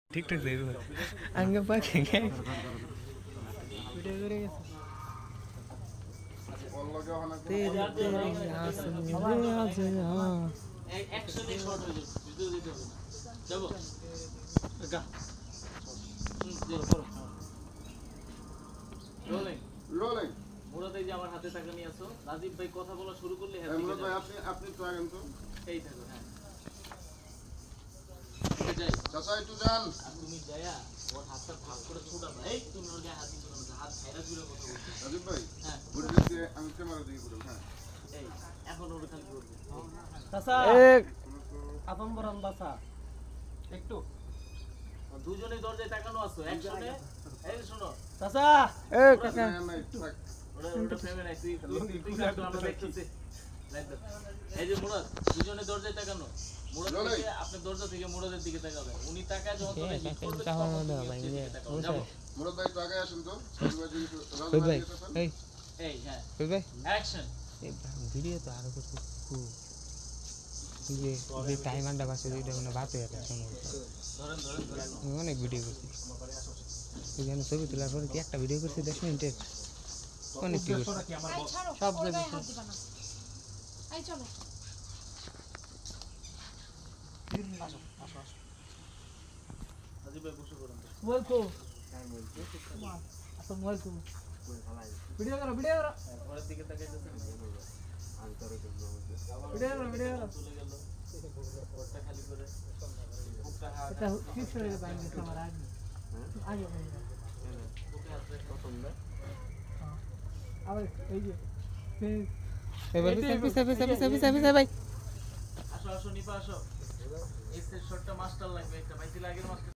ठीक ठाक जाइबो आंगे पाके वीडियो करे तेरे तेरे आंसू में आज हां एक्शन एक शॉट हो वीडियो दिते যাবো গা রোলিং রোলিং মুরাদ এই যে আমার হাতে টাকা নিয়ে আসো রাজীব ভাই কথা বলা শুরু করলে হ্যাঁ মুরাদ ভাই আপনি তো আছেন তো এই থাকো হ্যাঁ চাচা একটু যান তুমি যায়া ওর হাতটা ভাগ করে ছোড়া ভাই তুমি ওর গায়ে হাত দিও না হাত ছাইরা জুড়ে কথা বলতে রাজীব ভাই হ্যাঁ বুঝলি যে আমি ক্যামেরা দিয়ে বললাম হ্যাঁ এই এখন ওর খালি করবে চাচা এক আপন বরান বাসা একটু দুজনেই দরজায় তাকানো আছো একশনে এই শোনো চাচা এ কাকা ওটা ফ্রেমে নাই তুই কাটো আমরা দেখতেছি এই যে মুরাদ দুজনে দরজায় তাকানো মুরাদ থেকে আপনি দরজা থেকে মুরাদের দিকে তাকাবেন উনি তাকায় যখন তোরে হিট করবে তখন যাবো মুরাদ ভাই তো আগে আসুন তো রাজু ভাই এই হ্যাঁ ভাই অ্যাকশন এই ভিডিও তো আরো করতে ये टाइम अंडा बात से ना बात है অনেক ভিডিও করছি এখানে ছবি তোলার পরে একটা ভিডিও করছি 10 মিনিটের অনেক কি করছি সব জায়গায় আই চলো আসো আসো আজি ভাই বসে করুন ওয়েলকাম আসসালামু আলাইকুম ভিডিও করো পরের দিকে তাকাইতেছেন আমি তোরে ভিডিও চলে গেল ওটা খালি করে বুকটা হাত এটা কি করে বাইরে আমার আগে আগে বুকে হাত রেখে পছন্দ হ্যাঁ আবার এই যে এবার পিছে ভাই আসো আসো নিপা আসো এই শটটা মাস্টার লাগবে একটা ভাই লাগের মাস্টার